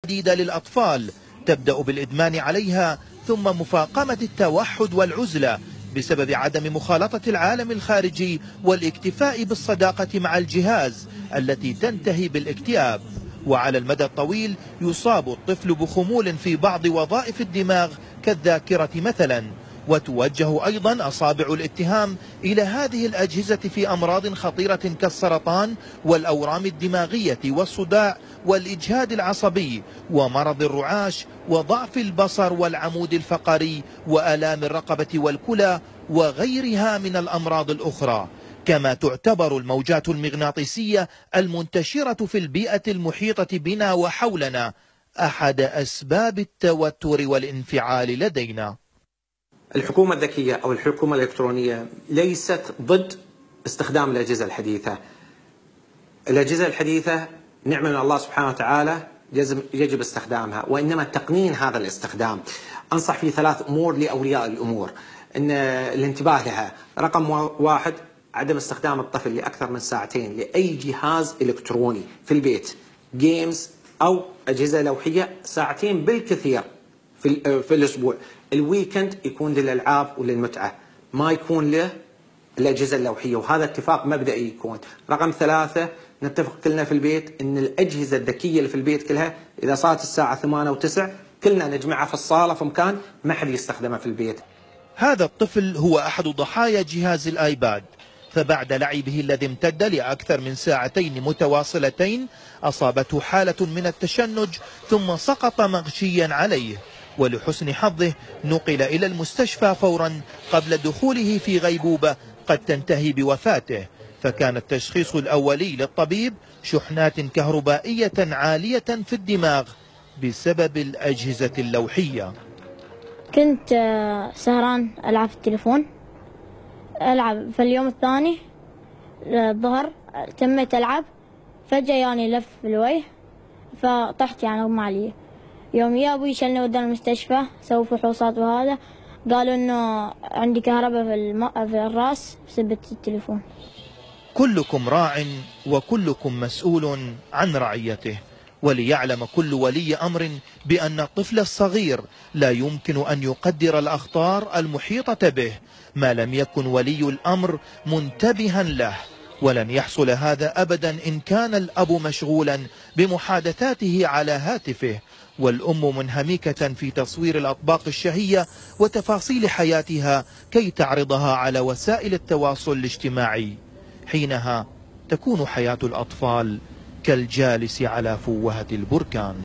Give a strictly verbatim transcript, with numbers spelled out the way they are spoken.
جديدة للأطفال تبدأ بالإدمان عليها ثم مفاقمة التوحد والعزلة بسبب عدم مخالطة العالم الخارجي والاكتفاء بالصداقة مع الجهاز التي تنتهي بالاكتئاب. وعلى المدى الطويل يصاب الطفل بخمول في بعض وظائف الدماغ كالذاكرة مثلا، وتوجه أيضا أصابع الاتهام إلى هذه الأجهزة في أمراض خطيرة كالسرطان والأورام الدماغية والصداع والإجهاد العصبي ومرض الرعاش وضعف البصر والعمود الفقري وآلام الرقبة والكلى وغيرها من الأمراض الأخرى. كما تعتبر الموجات المغناطيسية المنتشرة في البيئة المحيطة بنا وحولنا أحد أسباب التوتر والانفعال لدينا. الحكومة الذكية أو الحكومة الإلكترونية ليست ضد استخدام الأجهزة الحديثة. الأجهزة الحديثة نعمة من الله سبحانه وتعالى يجب استخدامها، وإنما تقنين هذا الاستخدام. أنصح في ثلاث أمور لأولياء الأمور إن الانتباه لها. رقم واحد، عدم استخدام الطفل لأكثر من ساعتين لأي جهاز إلكتروني في البيت، جيمز أو أجهزة لوحية، ساعتين بالكثير في, في الأسبوع. الويكند يكون للألعاب وللمتعة، ما يكون له الأجهزة اللوحية، وهذا اتفاق مبدئي يكون. رقم ثلاثة، نتفق كلنا في البيت أن الأجهزة الذكية اللي في البيت كلها إذا صارت الساعة ثمانية وتسع كلنا نجمعها في الصالة في مكان ما حد يستخدمها في البيت. هذا الطفل هو أحد ضحايا جهاز الآيباد، فبعد لعبه الذي امتد لأكثر من ساعتين متواصلتين أصابته حالة من التشنج ثم سقط مغشيا عليه، ولحسن حظه نقل إلى المستشفى فورا قبل دخوله في غيبوبة قد تنتهي بوفاته. فكان التشخيص الأولي للطبيب شحنات كهربائية عالية في الدماغ بسبب الأجهزة اللوحية. كنت سهران ألعب في التليفون، ألعب في اليوم الثاني الظهر تميت ألعب، فجأة يعني لف بالوجه فطحت يعني أغمى علي. يوم يا أبوي شلني ودانا المستشفى سووا فحوصات، وهذا قالوا إنه عندي كهرباء في, الم... في الرأس بسبب التليفون. كلكم راع وكلكم مسؤول عن رعيته، وليعلم كل ولي أمر بأن الطفل الصغير لا يمكن أن يقدر الأخطار المحيطة به ما لم يكن ولي الأمر منتبها له، ولن يحصل هذا أبدا إن كان الأب مشغولا بمحادثاته على هاتفه والأم منهمكة في تصوير الأطباق الشهية وتفاصيل حياتها كي تعرضها على وسائل التواصل الاجتماعي. حينها تكون حياة الأطفال كالجالس على فوهة البركان.